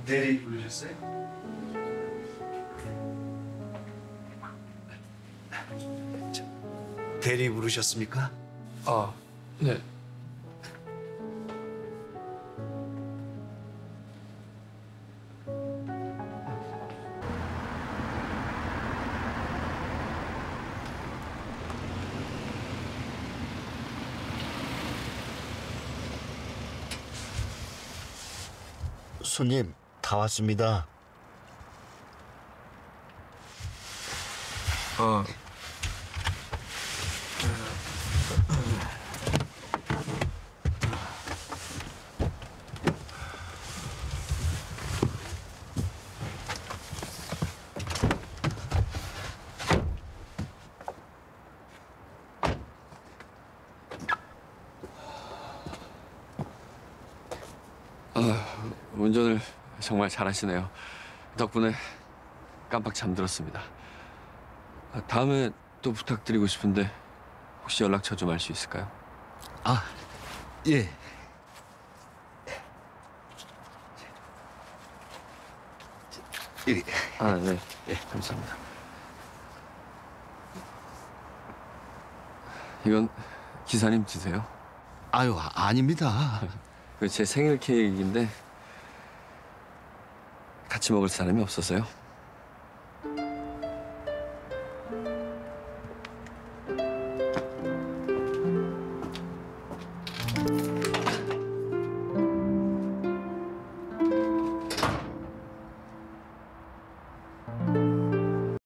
대리 부르셨어요? 대리 부르셨습니까? 아, 네. 손님, 다 왔습니다. 운전을 정말 잘하시네요. 덕분에 깜빡 잠들었습니다. 다음에 또 부탁드리고 싶은데 혹시 연락처 좀 알 수 있을까요? 아, 예. 여기. 아, 네. 예, 감사합니다. 이건 기사님 드세요. 아유, 아닙니다. 제 생일 케이크인데 같이 먹을 사람이 없어서요.